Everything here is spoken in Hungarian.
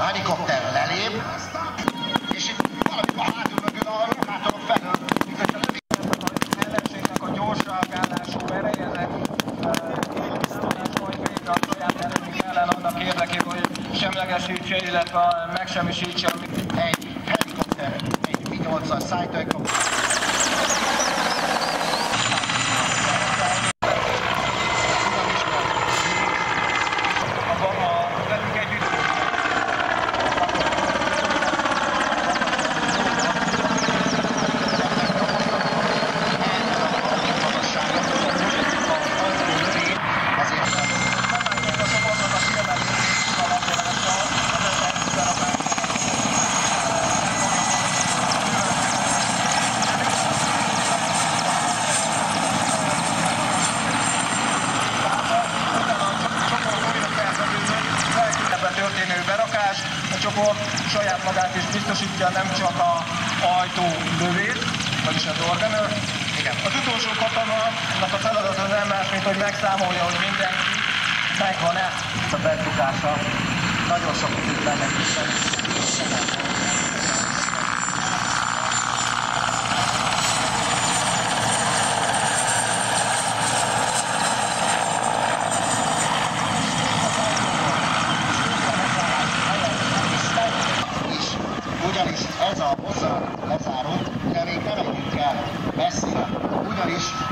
helikopter lelép, és itt valami a hátul mögül a rohátorok felől, mint hogyha lövik. Az ellenségnek a gyors reagálású erejezett tisztulás majd végre a saját erőink ellen annak érdekében, hogy semlegesítse, illetve megsemmisítse. Egy helikopter, egy Mi-8-as szállítóhelikopter. Történő berakás, a csoport saját magát is biztosítja, nem csak a ajtó lövét, vagyis az organőr. Igen. Az utolsó katonának a feladat az nem más, mint hogy megszámolja, hogy mindenki megvan-e. A betukása nagyon sok időt benne is. Ugyanis ez a hosszan lezárult, de még nem megyünk el messzire, ugyanis